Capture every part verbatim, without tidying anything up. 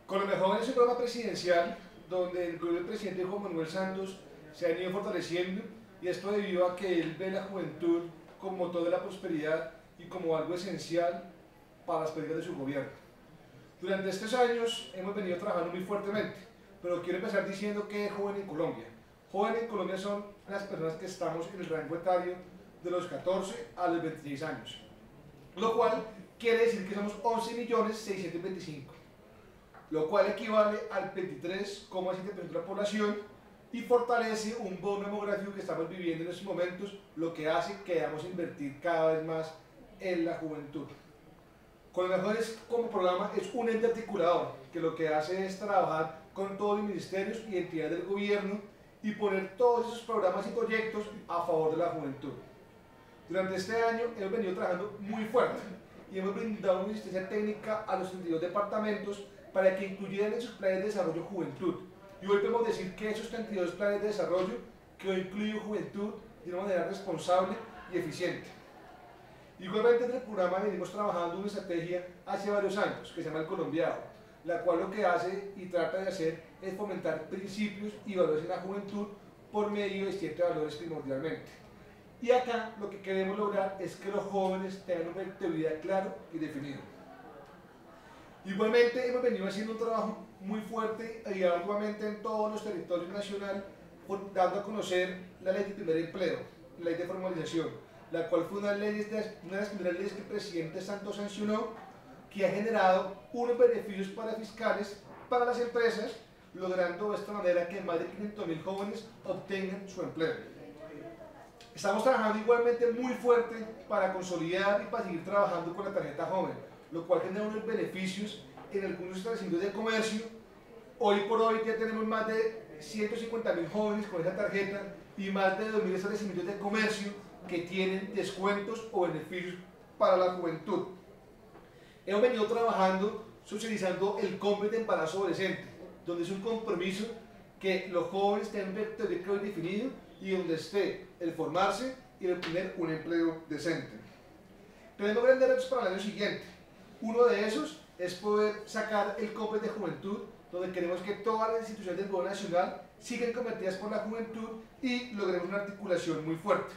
Colombia Joven es un programa presidencial donde el gobierno del presidente Juan Manuel Santos se ha venido fortaleciendo, y esto debido a que él ve la juventud como motor de la prosperidad y como algo esencial para las políticas de su gobierno. Durante estos años hemos venido trabajando muy fuertemente, pero quiero empezar diciendo que es Joven en Colombia. Joven en Colombia son las personas que estamos en el rango etario de los catorce a los veintiséis años, lo cual quiere decir que somos once millones seiscientos veinticinco, lo cual equivale al veintitrés coma siete por ciento de la población y fortalece un boom demográfico que estamos viviendo en estos momentos, lo que hace que debamos invertir cada vez más en la juventud. Colombia Jóvenes como programa es un ente articulador que lo que hace es trabajar con todos los ministerios y entidades del gobierno y poner todos esos programas y proyectos a favor de la juventud. Durante este año hemos venido trabajando muy fuerte y hemos brindado una asistencia técnica a los treinta y dos departamentos para que incluyeran en sus planes de desarrollo juventud. Y hoy podemos decir que esos treinta y dos planes de desarrollo que hoy incluyen juventud de una manera responsable y eficiente. Igualmente en el programa venimos trabajando una estrategia hace varios años que se llama el Colombiado, la cual lo que hace y trata de hacer es fomentar principios y valores en la juventud por medio de siete valores primordialmente. Y acá lo que queremos lograr es que los jóvenes tengan un proyecto de vida claro y definido. Igualmente hemos venido haciendo un trabajo muy fuerte y arduamente en todos los territorios nacionales, dando a conocer la ley de primer empleo, la ley de formalización, la cual fue una, ley de, una de las primeras leyes que el presidente Santos sancionó, que ha generado unos beneficios para fiscales para las empresas, logrando de esta manera que más de quinientos mil jóvenes obtengan su empleo. Estamos trabajando igualmente muy fuerte para consolidar y para seguir trabajando con la tarjeta joven, lo cual genera unos beneficios en algunos establecimientos de comercio. Hoy por hoy ya tenemos más de ciento cincuenta mil jóvenes con esa tarjeta y más de dos mil establecimientos de comercio que tienen descuentos o beneficios para la juventud. Hemos venido trabajando socializando el cómputo de embarazo adolescente, donde es un compromiso que los jóvenes tengan un vector de claro definido y donde esté el formarse y el tener un empleo decente. Tenemos grandes retos para el año siguiente. Uno de esos es poder sacar el cómputo de juventud, donde queremos que todas las instituciones del gobierno nacional sigan convertidas por la juventud y logremos una articulación muy fuerte.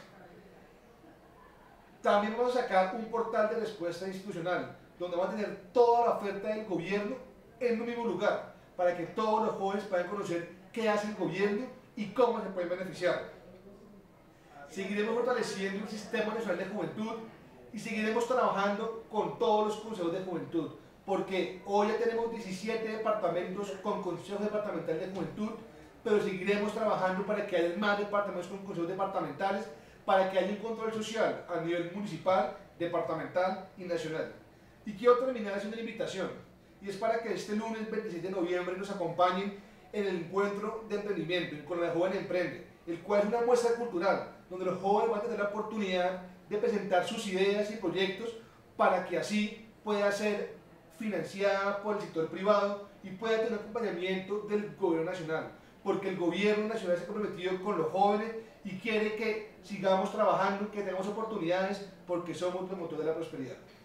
También vamos a sacar un portal de respuesta institucional, donde vamos a tener toda la oferta del gobierno en un mismo lugar, para que todos los jóvenes puedan conocer qué hace el gobierno y cómo se pueden beneficiar. Seguiremos fortaleciendo el Sistema Nacional de Juventud y seguiremos trabajando con todos los consejos de juventud, porque hoy ya tenemos diecisiete departamentos con consejos departamentales de juventud, pero seguiremos trabajando para que haya más departamentos con consejos departamentales, para que haya un control social a nivel municipal, departamental y nacional. Y quiero terminar haciendo una invitación, y es para que este lunes veintiséis de noviembre nos acompañen en el encuentro de emprendimiento, en Colombia Joven Emprende, el cual es una muestra cultural, donde los jóvenes van a tener la oportunidad de presentar sus ideas y proyectos para que así pueda ser financiada por el sector privado y pueda tener acompañamiento del gobierno nacional, porque el gobierno nacional se ha comprometido con los jóvenes y quiere que sigamos trabajando, que tengamos oportunidades, porque somos los motores de la prosperidad.